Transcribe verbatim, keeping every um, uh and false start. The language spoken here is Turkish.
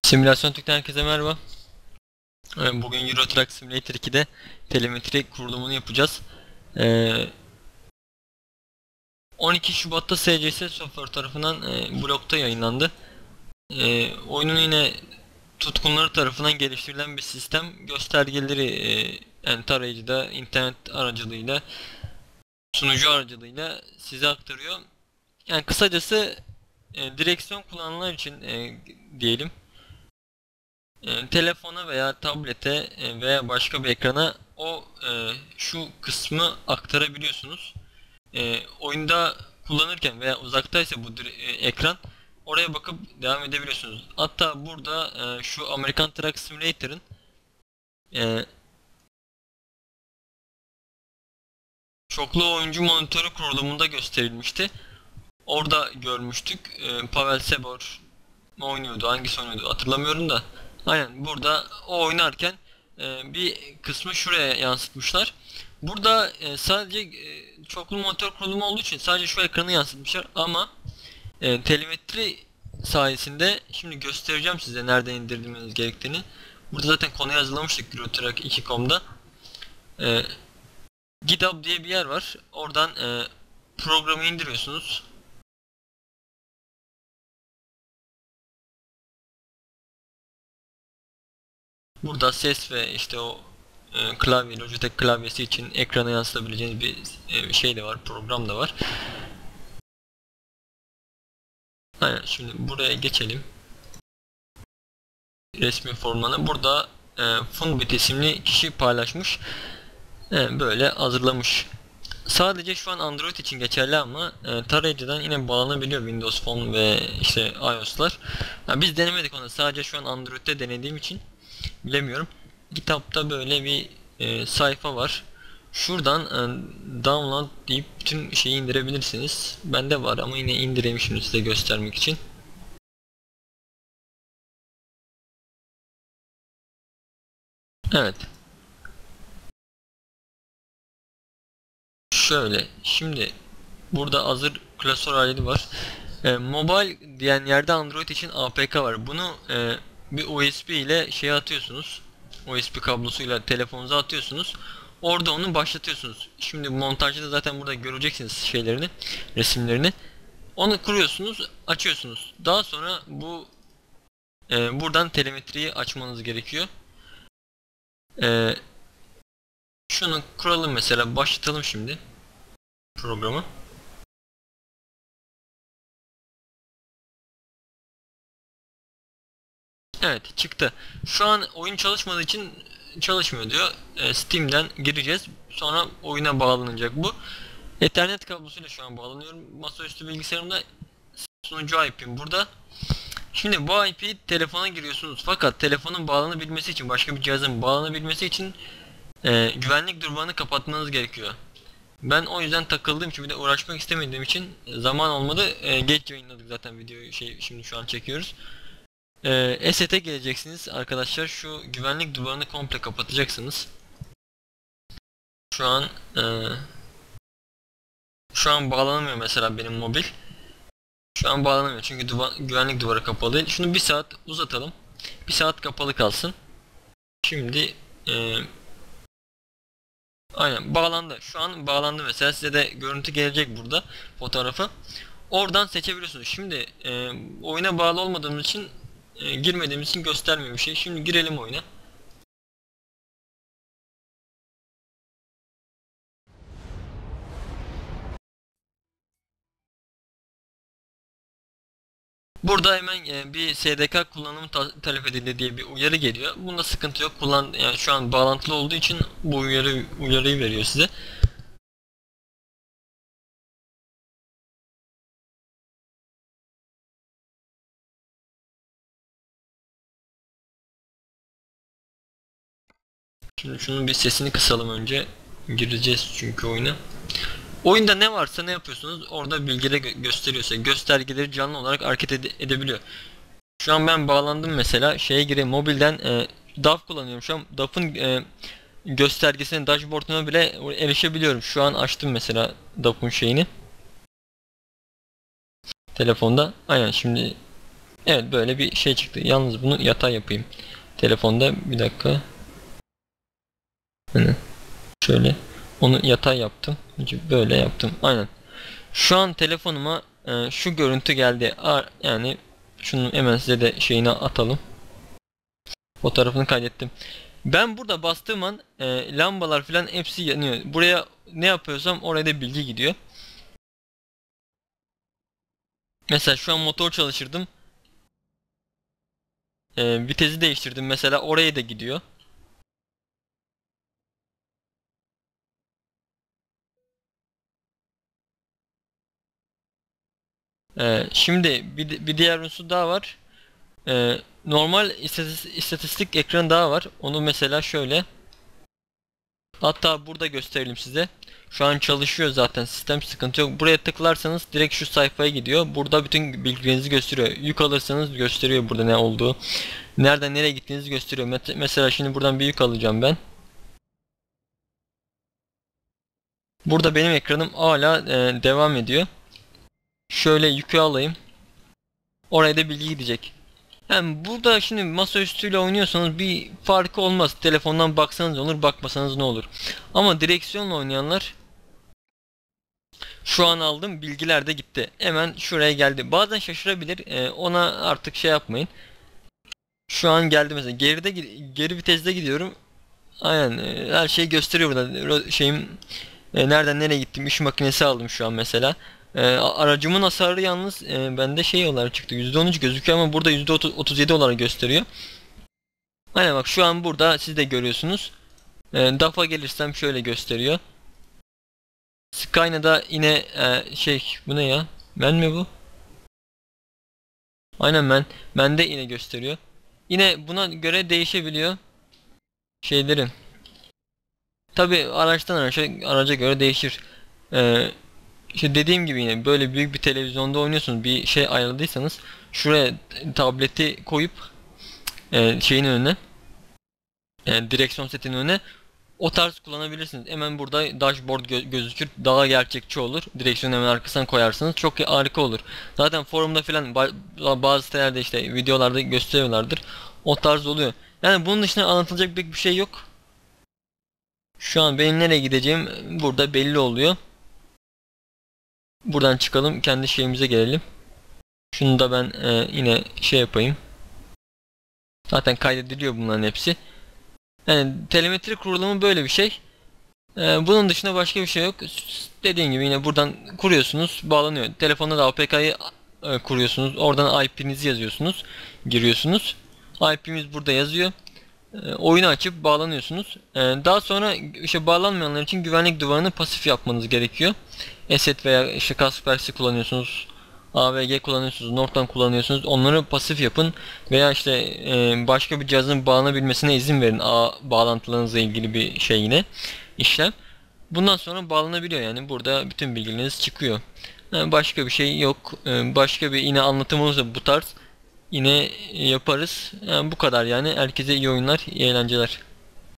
Simülasyon Türk'ten herkese merhaba. Ee, Bugün Euro Truck Simulator ikide telemetri kurulumunu yapacağız. Ee, on iki Şubat'ta S C S Software tarafından e, blogda yayınlandı. E, oyunun yine tutkunları tarafından geliştirilen bir sistem. Göstergeleri e, yani tarayıcıda, internet aracılığıyla, sunucu aracılığıyla size aktarıyor. Yani kısacası e, direksiyon kullananlar için e, diyelim. E, telefona veya tablete e, veya başka bir ekrana o e, şu kısmı aktarabiliyorsunuz. E, oyunda kullanırken veya uzaktaysa bu dire- e, ekran oraya bakıp devam edebiliyorsunuz. Hatta burada e, şu American Truck Simulator'ın e, çoklu oyuncu monitörü kurulumunda gösterilmişti. Orada görmüştük. E, Pavel Sebor mu oynuyordu, hangisi oynuyordu hatırlamıyorum da. Aynen burada o oynarken e, bir kısmı şuraya yansıtmışlar. Burada e, sadece e, çoklu monitör kurulumu olduğu için sadece şu ekranı yansıtmışlar ama e, telemetri sayesinde şimdi göstereceğim size nereden indirmeniz gerektiğini. Burada zaten konuyu hazırlamıştık Eurotrack iki nokta com'da. E, GitHub diye bir yer var. Oradan e, programı indiriyorsunuz. Burada ses ve işte o e, klavye, Logitech klavyesi için ekrana yansıtabileceğiniz bir e, şey de var, program da var. Aynen, şimdi buraya geçelim. Resmi formanı burada e, Funbit isimli kişi paylaşmış. E, böyle hazırlamış. Sadece şu an Android için geçerli ama e, tarayıcıdan yine bağlanabiliyor Windows Phone ve işte iOS'lar. Yani biz denemedik onu. Sadece şu an Android'de denediğim için bilemiyorum. GitHub'da böyle bir e, sayfa var. Şuradan e, download deyip bütün şeyi indirebilirsiniz. Bende var ama yine indireyim şimdi size göstermek için. Evet. Şöyle. Şimdi burada hazır klasör halini var. E, mobile diyen yerde Android için A P K var. Bunu e, bir U S B ile şeye atıyorsunuz. U S B kablosuyla telefonunuza atıyorsunuz. Orada onu başlatıyorsunuz. Şimdi montajda da zaten burada göreceksiniz şeylerini, resimlerini. Onu kuruyorsunuz, açıyorsunuz. Daha sonra bu e, buradan telemetriyi açmanız gerekiyor. E, Şunu kuralım mesela, başlatalım şimdi programı. Evet, çıktı. Şu an oyun çalışmadığı için çalışmıyor diyor. E, Steam'den gireceğiz. Sonra oyuna bağlanacak bu. Ethernet kablosuyla şu an bağlanıyorum. Masaüstü bilgisayarımda sunucu I P'm burada. Şimdi bu I P'yi telefona giriyorsunuz. Fakat telefonun bağlanabilmesi için, başka bir cihazın bağlanabilmesi için e, güvenlik durbanı kapatmanız gerekiyor. Ben o yüzden takıldığım için, bir de uğraşmak istemediğim için zaman olmadı. E, geç yayınladık zaten videoyu, şey şimdi şu an çekiyoruz. Ee, Asset'e geleceksiniz arkadaşlar. Şu güvenlik duvarını komple kapatacaksınız. Şu an e, şu an bağlanamıyor mesela benim mobil. Şu an bağlanamıyor çünkü duva, güvenlik duvarı kapalı değil. Şunu bir saat uzatalım. Bir saat kapalı kalsın. Şimdi e, aynen bağlandı. Şu an bağlandı mesela. Size de görüntü gelecek burada, fotoğrafı. Oradan seçebiliyorsunuz. Şimdi e, oyuna bağlı olmadığımız için e, girmediğimiz için göstermiyor bir şey. Şimdi girelim oyuna. Burada hemen e, bir S D K kullanımı ta- talep edildi diye bir uyarı geliyor. Bunda sıkıntı yok. Kullan yani şu an bağlantılı olduğu için bu uyarı uyarıyı veriyor size. Şimdi şunun bir sesini kısalım önce. Gireceğiz çünkü oyuna. Oyunda ne varsa ne yapıyorsunuz orada bilgileri gö- gösteriyorsa göstergeleri canlı olarak hareket ede- edebiliyor. Şu an ben bağlandım mesela, şeye gireyim mobilden, e, D A W kullanıyorum şu an. D A W'ın e, göstergesine, dashboard'una bile erişebiliyorum. Şu an açtım mesela D A W'ın şeyini telefonda. Aynen, şimdi Evet, böyle bir şey çıktı. Yalnız bunu yatay yapayım. Telefonda bir dakika. Hani şöyle onu yatay yaptım. Böyle yaptım. Aynen. Şu an telefonuma e, şu görüntü geldi. Yani şunu hemen size de şeyini atalım. Fotoğrafını kaydettim. Ben burada bastığım an e, lambalar falan hepsi yanıyor. Buraya ne yapıyorsam oraya da bilgi gidiyor. Mesela şu an motor çalıştırdım. E, vitesi değiştirdim. Mesela oraya da gidiyor. E, şimdi bir, bir diğer unsur daha var. E, normal istatistik, istatistik ekranı daha var. Onu mesela şöyle. Hatta burada gösterelim size. Şu an çalışıyor zaten sistem, sıkıntı yok. Buraya tıklarsanız direkt şu sayfaya gidiyor. Burada bütün bilgilerinizi gösteriyor. Yük alırsanız gösteriyor burada ne olduğu. Nereden nereye gittiğinizi gösteriyor. Mesela şimdi buradan bir yük alacağım ben. Burada benim ekranım hala e, devam ediyor. Şöyle yükü alayım. Oraya da bilgi gidecek. Yani burada şimdi masaüstüyle oynuyorsanız bir farkı olmaz. Telefondan baksanız olur, bakmasanız ne olur. Ama direksiyonla oynayanlar, şu an aldım, bilgiler de gitti. Hemen şuraya geldi. Bazen şaşırabilir. Ee, ona artık şey yapmayın. Şu an geldi mesela. Geride geri viteste gidiyorum. Aynen, e, her şeyi gösteriyor burada. Ro- Şeyim e, nereden nereye gittim. İş makinesi aldım şu an mesela. E, a- aracımın hasarı yalnız e, bende şey olarak çıktı. yüzde on üç gözüküyor ama burada yüzde otuz yedi olarak gösteriyor. Aynen, bak şu an burada siz de görüyorsunuz. E, D A F'a gelirsem şöyle gösteriyor. Skyna'da yine e, şey, bu ne ya? Men mi bu? Aynen, ben. Bende yine gösteriyor. Yine buna göre değişebiliyor şeylerin. Tabi araçtan araca, araca göre değişir. Ee, işte dediğim gibi yine böyle büyük bir televizyonda oynuyorsunuz, bir şey ayarladıysanız şuraya tableti koyup e, şeyin önüne, e, direksiyon setinin önüne o tarz kullanabilirsiniz. Hemen burada dashboard gö- gözükür. Daha gerçekçi olur. Direksiyonu hemen arkasına koyarsınız. Çok harika olur. Zaten forumda filan ba- bazı sitelerde işte videolarda gösteriyorlardır. O tarz oluyor. Yani bunun dışında anlatılacak pek bir şey yok. Şu an benim nereye gideceğim burada belli oluyor. Buradan çıkalım. Kendi şeyimize gelelim. Şunu da ben e, yine şey yapayım. Zaten kaydediliyor bunların hepsi. Yani telemetri kurulumu böyle bir şey. Ee, bunun dışında başka bir şey yok. Dediğim gibi yine buradan kuruyorsunuz, bağlanıyor. Telefonda da A P K'yı e, kuruyorsunuz. Oradan I P'nizi yazıyorsunuz, giriyorsunuz. I P'miz burada yazıyor. E, oyunu açıp bağlanıyorsunuz. E, daha sonra işte bağlanmayanlar için güvenlik duvarını pasif yapmanız gerekiyor. Asset veya işte Kaspersky kullanıyorsunuz. A V G kullanıyorsunuz, Norton kullanıyorsunuz. Onları pasif yapın veya işte e, başka bir cihazın bağlanabilmesine izin verin. A bağlantılarınızla ilgili bir şey, yine işlem. Bundan sonra bağlanabiliyor, yani burada bütün bilgileriniz çıkıyor. Yani başka bir şey yok. E, başka bir yine anlatım olursa bu tarz yine yaparız. Yani bu kadar yani. Herkese iyi oyunlar, iyi eğlenceler.